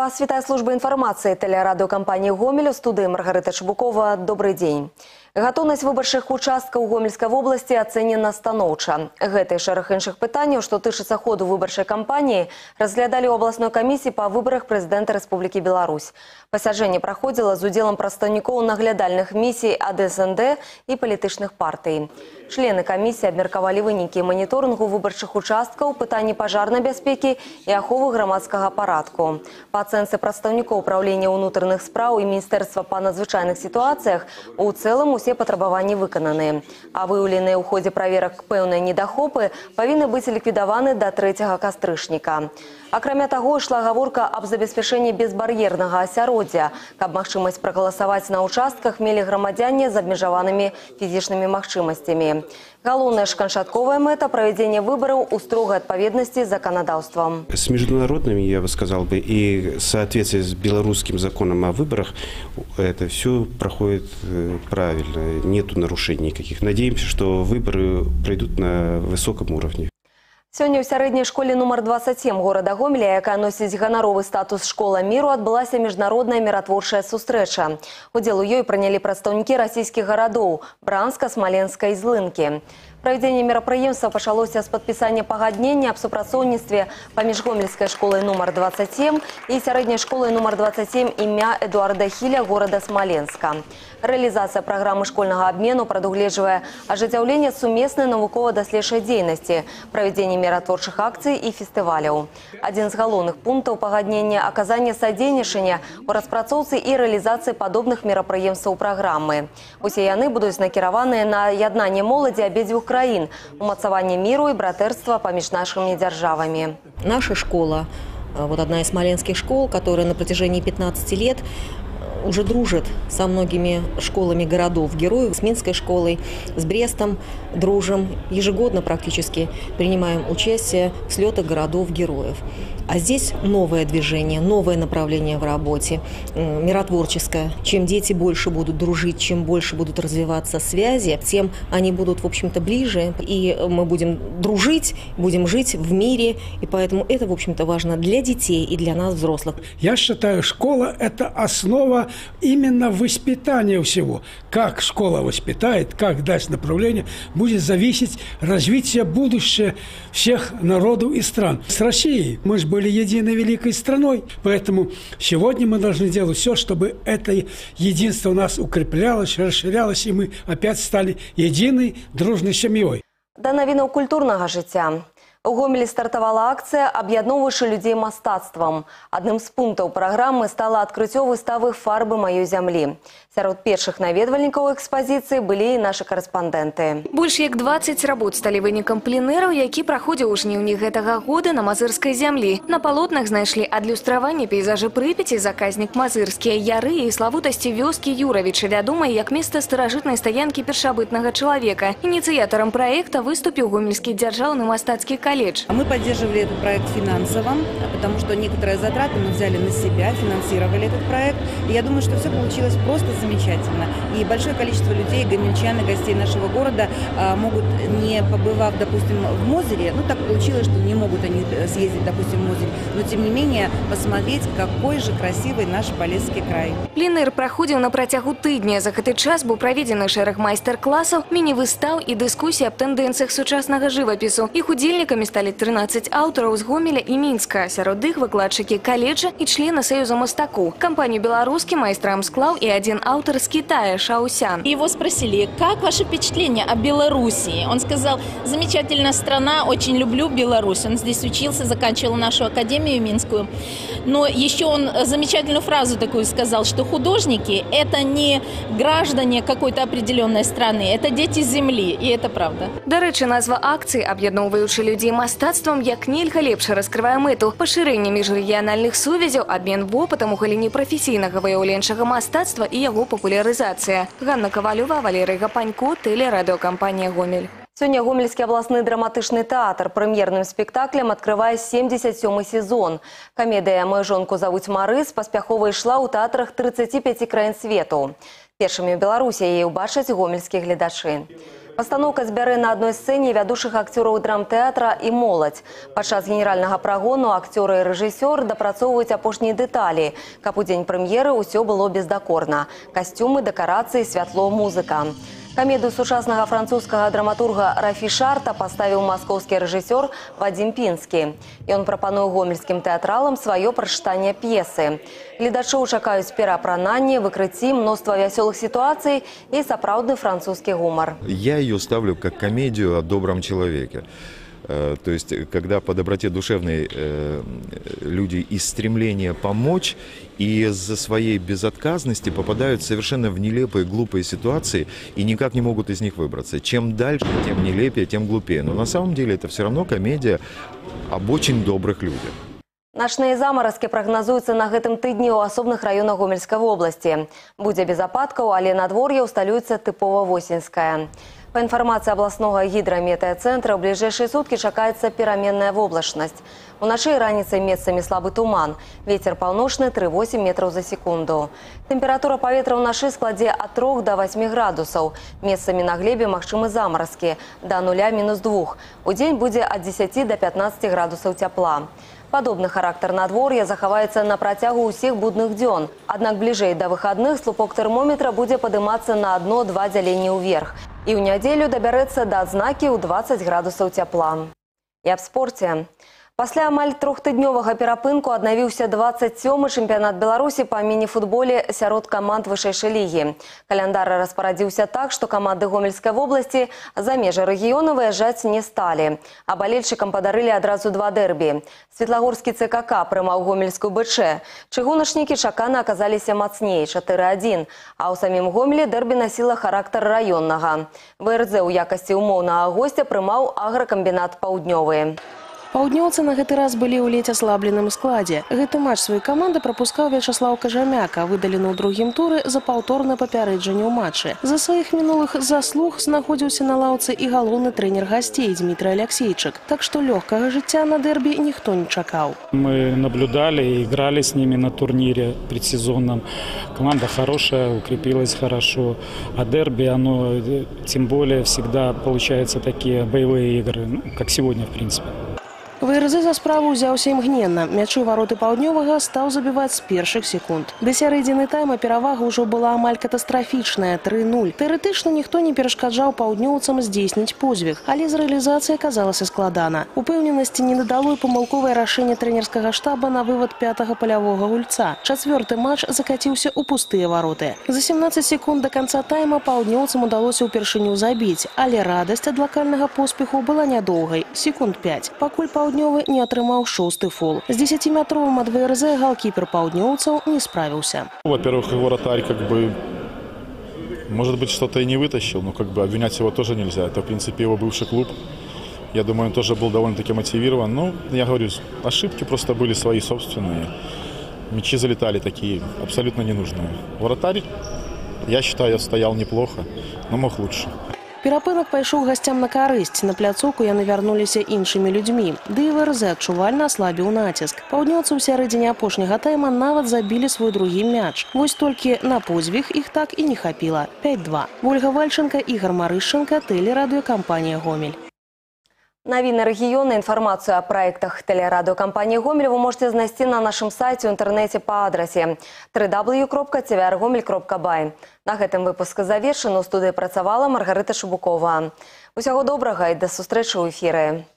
Вас вітає служба інформації телерадіокампанії «Гомель», у студії Маргарита Чебукова. Добрый день. Готовность выбарчых участкаў Гомельской области оценена станоўча. Гэта і шэраг іншых пытанняў, што тычыцца ходу выбарчай кампаніі, разглядалі ў абласной камісіі па выбарах прэзідэнта Рэспублікі Беларусь. Пасяджэнне праходзіла з удзелам прадстаўнікоў наглядальных місій ад СНД і палітычных партый. Члены камісіі абмеркавалі вынікі маніторынгу выбарчых участкаў, пытанні пажарнай бяспекі і аховы грамадскага парадку. Па ацэнцы прадстаўнікоў Управлення ўнутраных спраў і Міністэрства па надзвычайных сітуацыях, у цэлым усе патрабаванні выкананыя. А выяўленыя ў ходзе праверак пэўныя недахопы павінны быць ліквідаваны да 3 кастрычніка. Акрамя таго, ішла гаворка аб забеспячэнні безбар'ернага асяроддзя, каб магчымасць прагаласаваць на участках мелі грамадзяне з абмежаванымі фізічнымі магчымасцямі. Галоўная ж канчатковая мэта – проведение выборов у строгой ответственности с законодавством. С международными, я бы сказал бы, и в соответствии с белорусским законом о выборах, это все проходит правильно, нету нарушений никаких. Надеемся, что выборы пройдут на высоком уровне. Сёння ў сярэдняй школе нумар 27 горада Гомеля, якая носіць ганаровы статус «Школа міру», адбылася міжнародная міратворчая сустрэча. Удзел у ёй прынялі прадстаўнікі расійскіх гарадоў – Бранска, Смаленска і Злынкі. Правядзенне мерапрыемства пачалося з падпісання пагаднення аб супрацоўніцтве паміж Гомельскай школай нумар 27 і сярэдняй школай нумар 27 імя Эдуарда Хіля горада Смаленска. Рэалізацыя праграмы школьнага абмену прадугледжвае ажыццяўленне сумеснай навукова-даследчай дзейнасці, правядзенне міратворчых акцый і фестываляў. Адзін з галоўных пунктаў пагаднення – аказанне садзейнічання ў распрацоўцы і рэалізацыі падобных мерапрыемстваў праграмы. Усе яны будуць накіраваныя на яднанне моладзі абедзвюх краін, умацаванне міру і братэрства паміж нашымі дзяржавамі. Наша школа, вот одна из смоленских школ, которая на протяжении 15 лет уже дружит со многими школами городов-героев, с Минской школой, с Брестом дружим. Ежегодно практически принимаем участие в слетах городов-героев. А здесь новое движение, новое направление в работе, миротворческое. Чем дети больше будут дружить, чем больше будут развиваться связи, тем они будут, в общем-то, ближе. И мы будем дружить, будем жить в мире. И поэтому это, в общем-то, важно для детей и для нас, взрослых. Я считаю, школа – это основа именно воспитания всего. Как школа воспитает, как даст направление, будет зависеть развитие будущего всех народов и стран. С Россией мы же были единой великой страной, поэтому сегодня мы должны делать все, чтобы это единство у нас укреплялось, расширялось, и мы опять стали единой, дружной семьей. Да навінаў культурнага жыцця. У Гомелі стартавала акцыя «Аб'ядноўваючы людзей мастацтвам». Адным з пунктаў праграмы стала адкрыццё выставы «Фарбы маёй зямлі». Сярод першых наведвальнікаў экспазіцыі былі і нашы карэспандэнты. Больш як 20 работ сталі вынікам пленэру, які праходзіў у жніўні гэтага года на мазырскай зямлі. На палотнах знайшлі адлюстраванне пейзажы Прыпяці, заказнік Мазырскія яры і славутасці вёскі Юравіча, вядомай як месца старажытнай стаянкі першабытнага чалавека. Ініцыятарам праекта выступіў Гомельскі дзяржаўны мастацкі колледж. Мы поддерживали этот проект финансово, потому что некоторые затраты мы взяли на себя, финансировали этот проект. И я думаю, что все получилось просто замечательно. И большое количество людей, гомельчан и гостей нашего города могут, не побывав, допустим, в Мозыре, ну так получилось, что не могут они съездить, допустим, в Мозырь, но тем не менее посмотреть, какой же красивый наш Полесский край. Пленэр праходзіў на працягу тыдня. За гэты час быў праведзены шэраг майстар-класаў, міні-выстаў і дыскусій аб тэндэнцыях сучаснага жывапісу. Іх удзельнікамі сталі 13 аўтараў з Гомеля і Мінска. Сярод іх выкладчыкі каледжа і члены Саюза мастаку. Кампанию «Белорусский» майстрам склаў и один автор с Китая, Шаусян. Его спросили, как ваше впечатление о Белоруссии? Он сказал, замечательная страна, очень люблю Беларусь. Он здесь учился, заканчивал нашу академию Минскую. Но еще он замечательную фразу такую сказал, что художники – это не граждане какой-то определенной страны, это дети земли, и это правда. До речі, назва акції «Аб'ядноўваючы людзей мастацтвам» як нельга лепш раскрывае мэту пашырэння міжрэгіянальных сувязяў, абмен вопытам у галіне прафесійнага выяўленчага мастацтва і яго папулярызацыя. Ганна Ковалёва, Валерий Гапанько, телерадиокомпания «Гомель». Сёння Гомельскі абласны драматычны тэатр прэм'ерным спектаклем открывае 77-й сезон. Камедыя «Мою жонку завуць Марыс» паспяхова ішла ў тэатрах 35 краін свету. Першымі ў Беларусі яе ўбачаць гомельскія гледачы. Пастаноўка збярэ на адной сцэне вядучых акцёраў драмтэатра і моладзь. Падчас генеральнага прагону акцёры і рэжысёр дапрацоўваюць апошнія дэталі, каб у дзень прэм'еры ўсё было бездакорна. Касцюмы, дэкарацыі, святло, музыка. Камедыю сучаснага французскага драматурга Рафі Шарта паставіў маскоўскі рэжысёр Вадзім Пінскі. Ён прапануе гомельскім тэатралам сваё прачытанне п'есы. Гледачоў чакаюць пераапрананні, выкрыцці, мноства вясёлых ситуаций и сапраўдны французский гумор. Я ее ставлю как комедию о добром человеке. То есть, когда по доброте душевной люди из стремления помочь и из-за своей безотказности попадают совершенно в нелепые, глупые ситуации и никак не могут из них выбраться. Чем дальше, тем нелепее, тем глупее. Но на самом деле это все равно комедия об очень добрых людях. Начныя замаразкі прагназуюцца на гэтым тыдні ў асобных раёнах Гомельскай вобласці. Будзе без ападкаў, але надвор'е ўсталюецца тыпова восеньскае. Па інфармацыі абласнога гідраметэацэнтра, ў бліжэйшыя суткі чакаецца пераменная воблачнасць. Уначы і раніцай месцамі слабы туман. Вецер паўночны 3,8 метраў за секунду. Тэмпература паветра ўначы складзе ад 3 до 8 градусаў. Месцамі на глебе магчымы замаразкі да 0-2. Удзень будзе ад 10 до 15 градусаў цяпла. Падобны характар надвор'я захаваецца на працягу ўсіх будных дзён. Аднак бліжэй да выхадных слупок тэрмометра будзе падымацца на 1-2 дзялення ўверх. І ў нядзелю дабярэцца да адзнакі ў 20 градусаў цяпла. І аб спорце. Пасля амаль трохтыднёвага перапынку аднавіўся 27-й чэмпіянат Беларусі па міні-футболе сярод каманд вышэйшай лігі. Каляндар распарадзіўся так, што каманды Гомельскай вобласці за межы рэгіёна выязджаць не сталі. А балельшчыкам падарылі адразу 2 дэрбі. Светлагорскі ЦКК прымаў гомельскую БЧ. Чыгуначнікі чакана аказаліся мацней 4-1. А ў самім Гомелі дэрбі насіла характар раённага. ВРЗ ў якасці умоўнага госця прымаў агракамбінат «Паўднёвы». Паўднёўцы на гэты раз былі ў ледзь аслабленым складзе. Гэты матч сваёй каманды прапускаў Вячаслаў Кажамяка, выдалены ў другім туры за паўторнае папярэджанне ў матчы. За сваіх мінулых заслуг знаходзіўся на лаўцы і галоўны трэнер гасцей Дмітрий Алексейчык. Так што лёгкага жыцця на дэрбі ніхто не чакаў. Мы наблюдали и играли с ними на турнире предсезонном. Команда хорошая, укрепилась хорошо. А дерби, оно тем более всегда получаются такие боевые игры, как сегодня в принципе. ВРЗ за справу ўзяўся імгненна. Мячы вароты Паўднёвага стаў забіваць з першых секунд. Да сярэдзіны тайма перавага ўжо была амаль катастрафічная – 3-0. Тэарэтычна ніхто не перашкаджаў паўднёўцам здзейсніць подзвіг, але з рэалізацыяй аказалася складана. Упэўненасці не дадало і памылковае рашэнне трэнерскага штаба на вывад 5-го палявога гульца. Чацвёрты матч закаціўся ў пустыя вароты. За 17 секунд да канца тайма паўднёўцам удалося ўпершыню забіць, але радасць ад лакальнага поспеху была нядоўгай – секунд 5, пакуль Паўднёвы не атрымаў 6-й фол. З 10-метровым ад ВРЗ галкіпер паўднёўцаў не справіўся. Во-первых, его вратарь может быть, что-то и не вытащил, но обвинять его тоже нельзя. Это, в принципе, его бывший клуб. Я думаю, он тоже был довольно-таки мотивирован. Но, я говорю, ошибки просто были свои собственные. Мячи залетали такие, абсолютно ненужные. Вратарь, я считаю, стоял неплохо, но мог лучше. Перапынак пайшоў гасцям на карысць. На пляцоўку яны вярнуліся іншымі людзьмі. Ды і ВРЗ адчувальна аслабіў націск. Паўднёўцы ў сярэдзіне апошняга тайма нават забілі свой другі мяч. Вось толькі на подзвіг іх так і не хапіла. 5-2. Ольга Вальченко, Ігор Марышченко, тэлерадыёкампанія «Гомель». Навіны рэгіёна, інфармацыю о праектах тэлерадыёкампаніі «Гомель» вы можете знайсці на нашым сайце ў інтэрнэце па адрасе www.tvr-gomel.by. На гэтым выпуск завершаны. У студыі працавала Маргарыта Шыбукова. Усяго добрага і да сустрэчы ў эфіры.